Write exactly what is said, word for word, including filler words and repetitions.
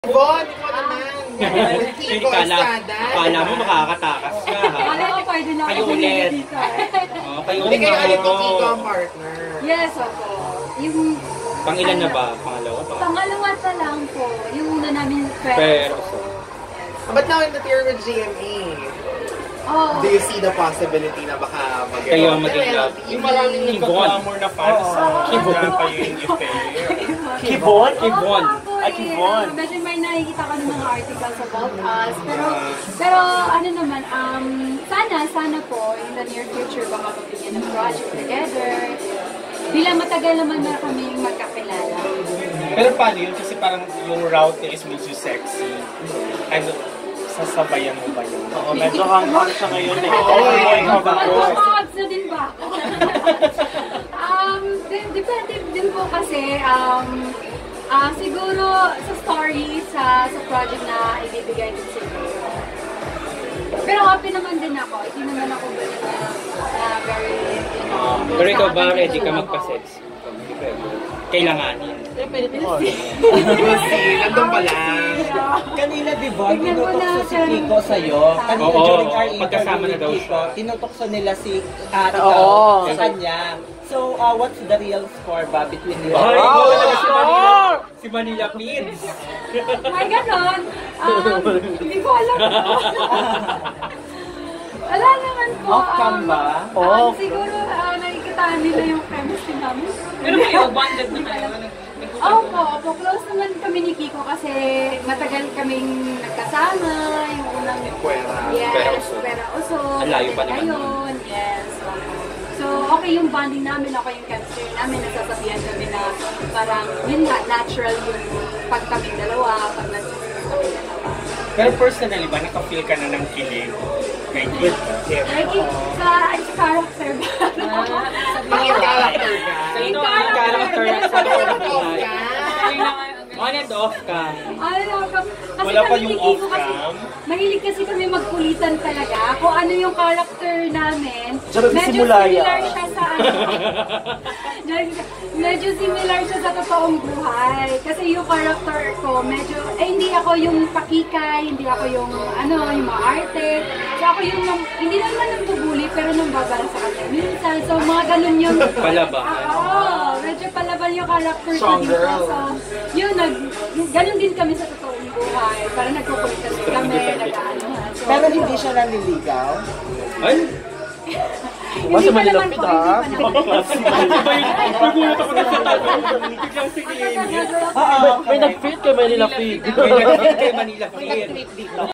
Bon, ikaw naman. Kiko Estrada. Akala mo makakatakas ka, ha? Wala ko pwede na Kayo ulit. Oh, kayo Hindi ulit. kayo ulit yung Kiko ang partner. Yes, opo. Yung... Pangilan na ba? Pangalawa pa? Pangalawa pa lang po. Yung una namin friends. Pero, so. But now in the tier with G M A, Oh. do you see the possibility na baka mag- Kayo ang maging love? Yung maraming nagka-glamour na fans. Kibon. Kibon kayo yung affair. Kibon? Kibon. Ay, Kibon. Medyo may nakikita ko ng mga articles about us. Pero, pero ano naman, um, sana, sana po, in the near future, baka mabigyan ng project together. Bilang matagal naman na kami magkakilala. Pero paano yun? Kasi parang yung route niya is medyo sexy. Ano, sasabayan mo ba yun? Oo, medyo hang-hang siya ngayon. Mag-abs na din ba ako? um, depende din po kasi, um, uh, siguro sa story, sa, sa project na ibibigay din siguro. Pero open naman din ako. Hindi naman ako ganun na uh, very, you know. Pero ikaw ba ready ka magpa-sex? Kailanganin. Kasi, nandun pa lang. Kanina, di ba, tinutokso si Kiko sa'yo. Kanina, Oo, during our pagkasama interview na daw with Kiko, siya. tinutokso nila si uh, ikaw sa kanya. So, uh, what's the real score ba between you? Ay, Oh, ikaw talaga si Manila, si Manila Pids. May ganon. Um, hindi ko alam. Wala naman po. Off-cam um, ba? Um, siguro uh, nakikitaan nila yung chemistry namin. Pero kayo, bonded na kayo. Opo, opo. Close naman kami ni Kiko kasi matagal kaming nagkasama. Yung unang... Puwera. Yes, Pera Uso. Pera Uso. Ang layo pa naman Ngayon, yes. opo. So, okay yung bonding namin, okay yung chemistry namin. Nasasabihan kami na parang, yun nga, natural yung pag kaming dalawa, pag nagsisimula kami dalawa. Pero personally ba, nakafeel ka na ng kilig? Kay Kid? Like, sa, sa character ba? Bakit character ka? Sino ang character sa buhay? ka? On and off ka. Ano, kasi Wala pa kami yung ni Kiko kasi, off-cam? mahilig kasi kami magkulitan talaga. Kung ano yung character namin, Sarap medyo simulaya. similar siya sa ano. medyo similar siya sa totoong buhay. Kasi yung character ko, medyo, eh hindi ako yung pakikay, hindi ako yung ano, yung mga arte. So ako yung, nam- hindi naman nang bubuli, pero nang babala sa kanya. Minsan, so mga ganun yung... Palaban. Oo, medyo palaban yung character ko Strong dito. girl. So, yun, nag, ganun din kami sa totoong buhay. Parang nagkukulit kasi kami, nag-aanohan. So, Pero hindi siya nanliligaw? Ay? hindi pa naman po, hindi pa naman. Nagulat ako na sa tanong. Biglang sinilin. Oo, May nag-fit kay Manila Feed. May nag-fit kay Manila Feed.